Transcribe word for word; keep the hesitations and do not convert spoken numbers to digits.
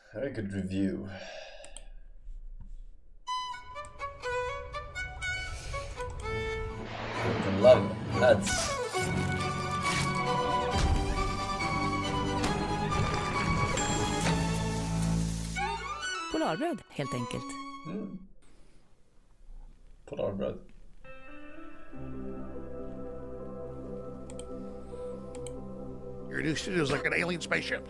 Very good review. I love ads. Polarbröd, helt enkelt. Mm. Polarbröd. Your new studio is like an alien spaceship.